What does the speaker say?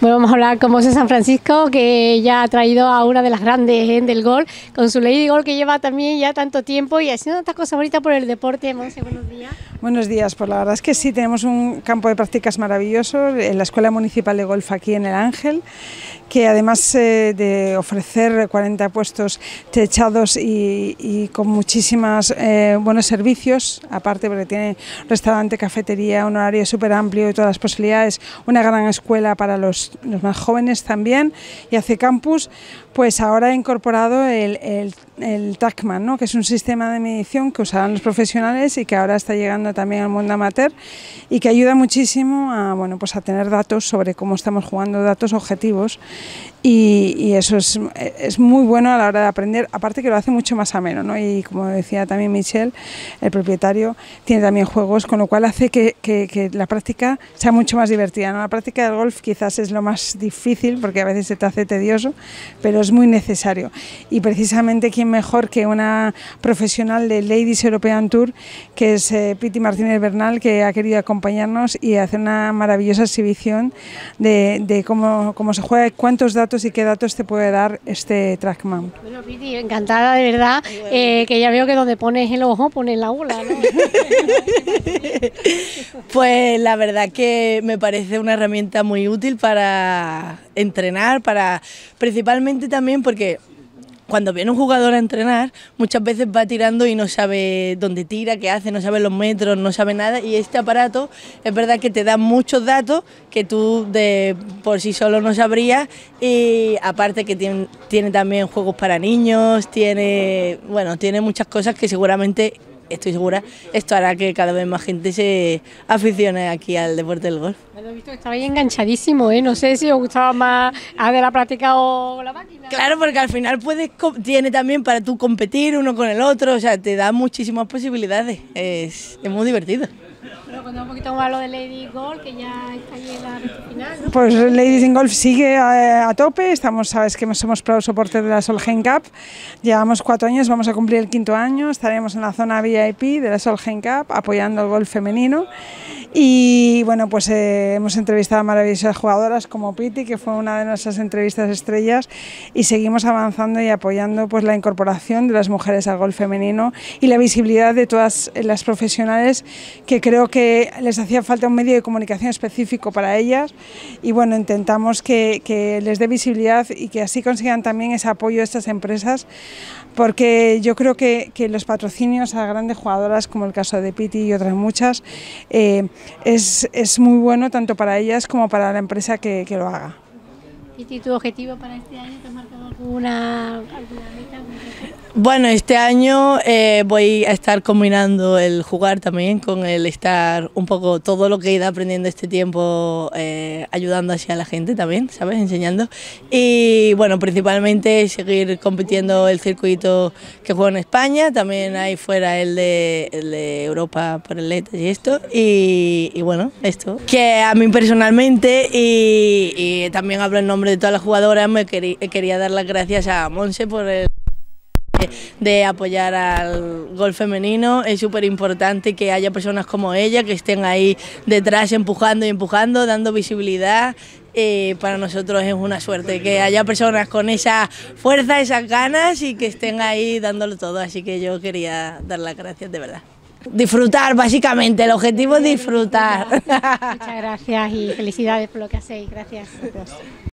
Bueno, vamos a hablar con Monse San Francisco, que ya ha traído a una de las grandes del golf, con su Lady Golf, que lleva también ya tanto tiempo y haciendo tantas cosas bonitas por el deporte. Monse, buenos días. Buenos días, pues la verdad es que sí, tenemos un campo de prácticas maravilloso en la Escuela Municipal de Golf aquí en El Ángel, que además de ofrecer 40 puestos techados y con muchísimos buenos servicios, aparte porque tiene restaurante, cafetería, un horario súper amplio y todas las posibilidades, una gran escuela para los más jóvenes también, y hace campus, pues ahora ha incorporado el TrackMan, ¿no?, que es un sistema de medición que usarán los profesionales y que ahora está llegando también al mundo amateur y que ayuda muchísimo a, bueno, pues a tener datos sobre cómo estamos jugando, datos objetivos, y eso es muy bueno a la hora de aprender, aparte que lo hace mucho más ameno, ¿no? Y como decía también Michel, el propietario, tiene también juegos, con lo cual hace que la práctica sea mucho más divertida, ¿no? La práctica del golf quizás es lo más difícil porque a veces se te hace tedioso, pero es muy necesario, y precisamente quién mejor que una profesional de Ladies European Tour, que es Piti Martínez Bernal, que ha querido acompañarnos y hacer una maravillosa exhibición de cómo se juega, cuántos datos y qué datos te puede dar este TrackMan. Bueno, Piti, encantada de verdad, que ya veo que donde pones el ojo pones la bola, ¿no? Pues la verdad que me parece una herramienta muy útil para entrenar, principalmente también porque cuando viene un jugador a entrenar, muchas veces va tirando y no sabe dónde tira, qué hace, no sabe los metros, no sabe nada, y este aparato es verdad que te da muchos datos que tú por sí solo no sabrías, y aparte que tiene también juegos para niños, tiene muchas cosas que seguramente, estoy segura, esto hará que cada vez más gente se aficione aquí al deporte del golf. Bueno, he visto que estabais enganchadísimo, ¿eh? No sé si os gustaba más haber practicado la máquina. Claro, porque al final tiene también para tú competir uno con el otro, o sea, te da muchísimas posibilidades, es muy divertido. Pero cuando un poquito más lo de Lady Golf, que ya está ahí en la recta final, ¿no? Pues Ladies in Golf sigue a tope, sabes que somos proud supporters de la Solheim Cup, llevamos 4 años, vamos a cumplir el 5.º año, estaremos en la zona VIP de la Solheim Cup apoyando el golf femenino, y bueno, pues hemos entrevistado a maravillosas jugadoras como Piti, que fue una de nuestras entrevistas estrellas, y seguimos avanzando y apoyando pues la incorporación de las mujeres al golf femenino y la visibilidad de todas las profesionales, que creo que les hacía falta un medio de comunicación específico para ellas, y bueno, intentamos que les dé visibilidad y que así consigan también ese apoyo de estas empresas, porque yo creo que los patrocinios a grandes jugadoras, como el caso de Piti y otras muchas, es muy bueno tanto para ellas como para la empresa que lo haga. ¿Y tu objetivo para este año? ¿Te has marcado alguna meta? Bueno, este año voy a estar combinando el jugar también con el estar un poco todo lo que he ido aprendiendo este tiempo, ayudando así a la gente también, ¿sabes? Enseñando. Y bueno, principalmente seguir compitiendo el circuito que juego en España, también hay fuera el de Europa por atletas y esto. Y bueno, esto. Que a mí personalmente, y también hablo en nombre de todas las jugadoras, quería dar las gracias a Monse por de apoyar al golf femenino. Es súper importante que haya personas como ella que estén ahí detrás empujando y empujando, dando visibilidad. Para nosotros es una suerte que haya personas con esa fuerza, esas ganas, y que estén ahí dándolo todo, así que yo quería dar las gracias de verdad. Disfrutar, básicamente, el objetivo es disfrutar. Muchas gracias y felicidades por lo que hacéis, gracias.